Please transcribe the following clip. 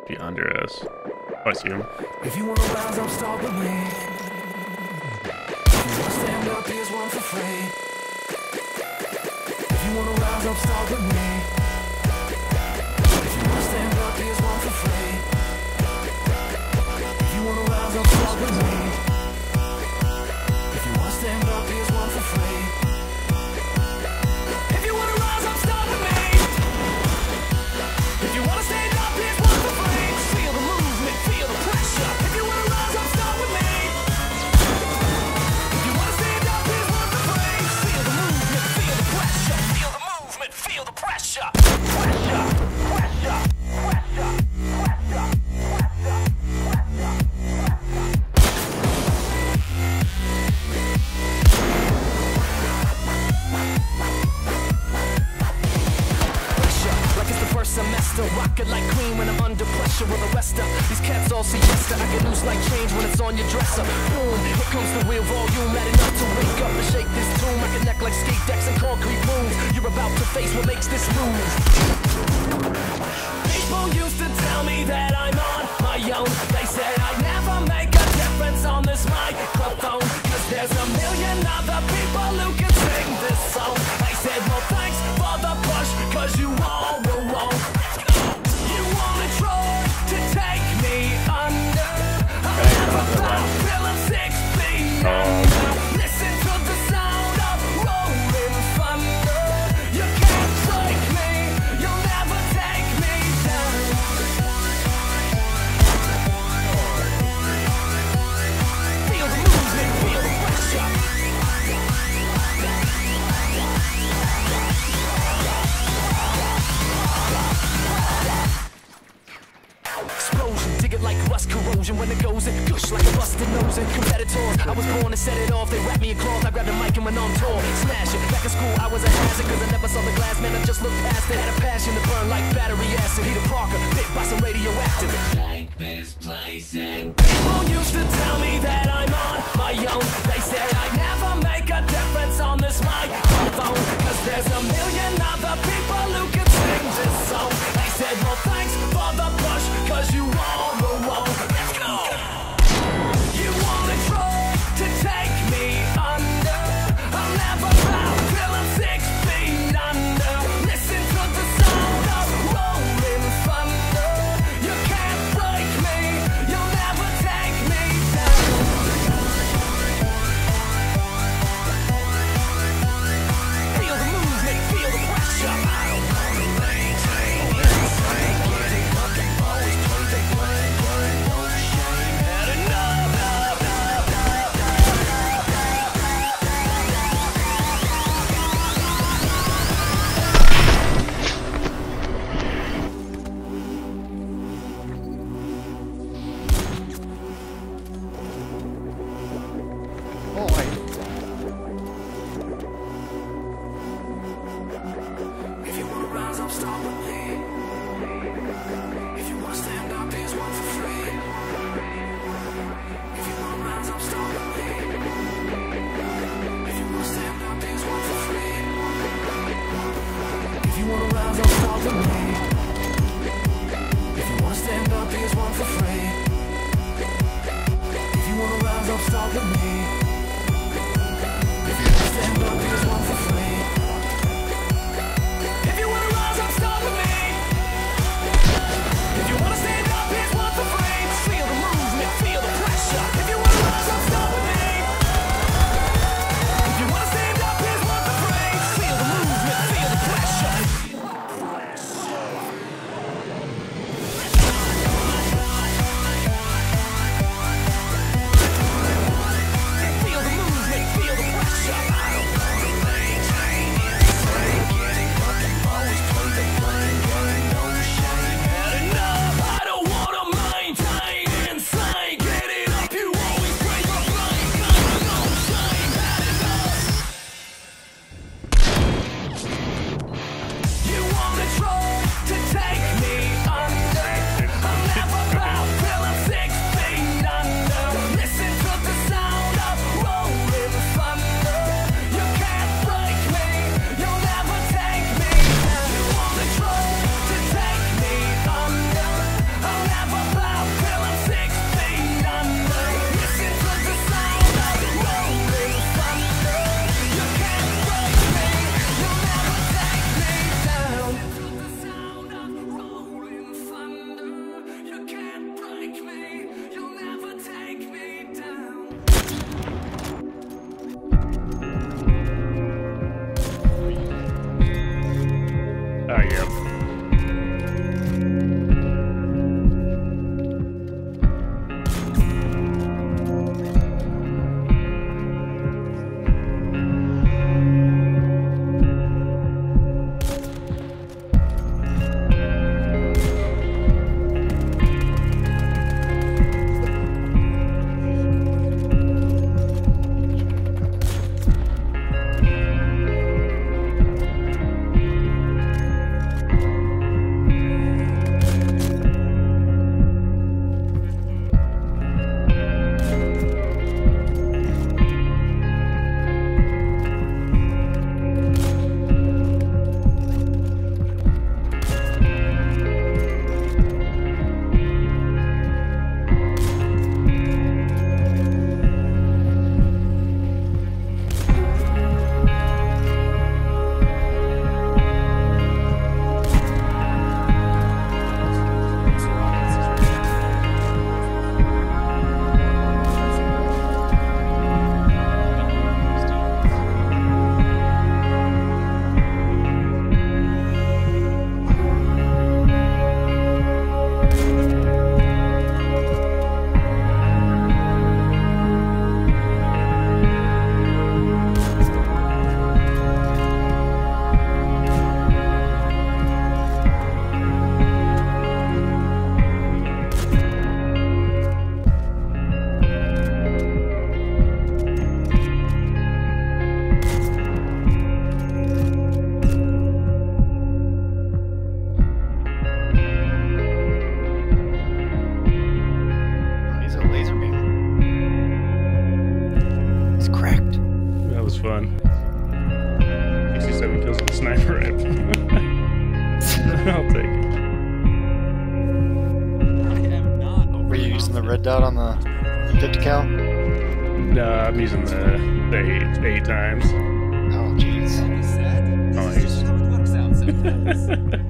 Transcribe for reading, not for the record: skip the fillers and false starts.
be under us. Oh, I see him. If you wanna rise up, start with me. If you wanna stand up, here's one for free. If you wanna rise up, start with me. If you wanna stand up, here's one for free. If you wanna rise up, start with me. If you wanna stand up, here's one for free. If you wanna rise up, start with me. If you wanna stand up, here's one for free. Feel the movement, feel the pressure. If you wanna rise up, start with me. If you wanna stand up, here's one for free. Feel the movement, feel the pressure. Feel the movement, feel the pressure. Pressure, pressure, pressure, pressure, pressure, like it's the first semester. Rocket like queen when I'm under pressure. With the rest of these cats all siesta. I get loose like change when it's on your dresser. Boom, here comes the real volume. Mad enough to wake up and shake this tune. I connect like skate decks and concrete rooms. You're about to face what makes this move. People used to tell me that I'm on my own. They said I'd never make a difference on this microphone, cause there's a million other people who can sing this song. I said, well, thanks for the push, cause you all were wrong. You wanna try to take me under. I'll never bow till I'm 6 feet under. Listen to the sound of rolling thunder. You can't break me, you'll never take me down. Feel the movement, feel the pressure. Explosion, dig it like rust corrosion. When it goes, it gush like a busted nose. And competitors, I was born to set it off. They wrapped me in cloth, I grabbed the mic and went on tour. Smash it, back in school I was a hazard, cause I never saw the glass, man, I just looked past it. Had a passion to burn like battery acid. Peter Parker, bit by some radioactive. People used to tell me that I'm on my own. They said I'd never make a difference on this microphone, cause there's a million other people who can sing this song. They said, well, thanks for the push, cause you all were wrong. Let's go! You wanna try to take me under. I'll never bow till I'm 6 feet under. Listen to the sound of rolling thunder. You can't break me, you'll never take me down. Feel the movement, feel the pressure. red dot on the 50 cal? No, I'm using the 8 times. Oh, jeez. Nice.